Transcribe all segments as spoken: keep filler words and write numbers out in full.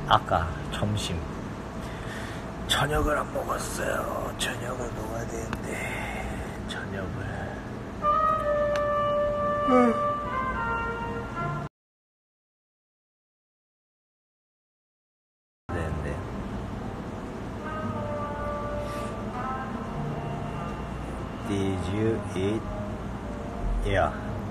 아까 점심 저녁을 안 먹었어요. 저녁을 먹어야 되는데 저녁을 음. 되는데 Did you eat? Yeah.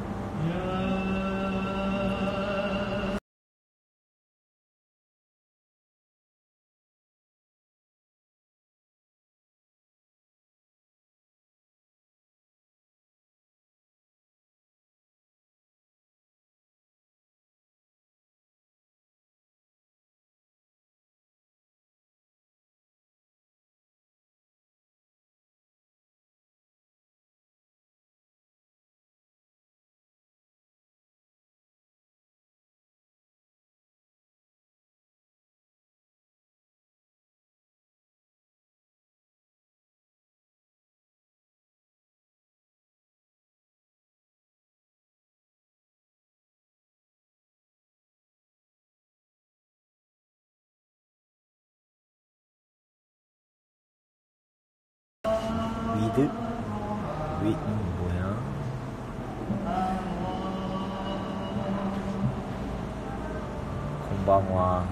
위드? 위, 음, 뭐야? 공방와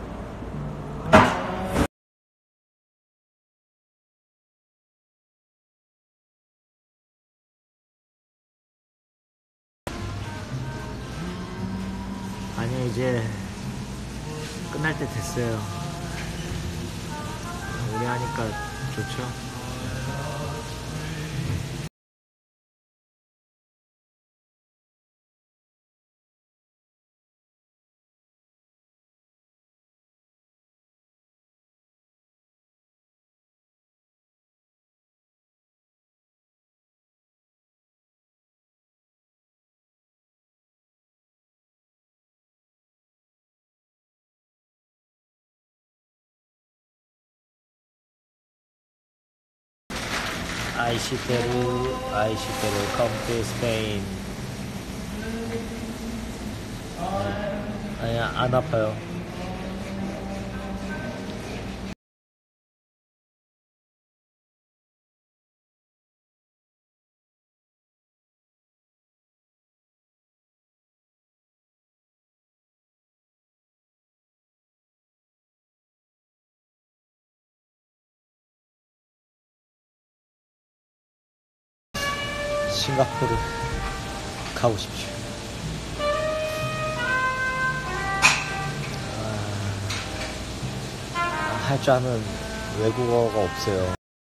아니 이제 끝날 때 됐어요. 오래 하니까 좋죠? 아이시테루 아이시테루 come to Spain. 아니야 안 아파요. 싱가포르 가고 싶죠. 아, 할 줄 아는 외국어가 없어요.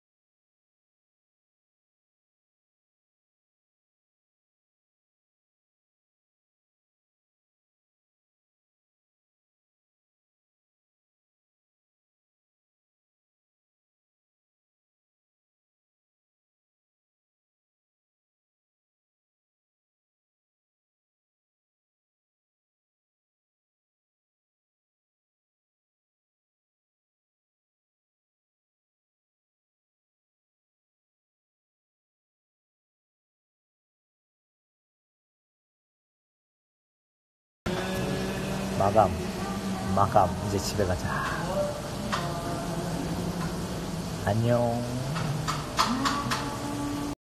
마감, 마감, 이제 집에 가자. 안녕.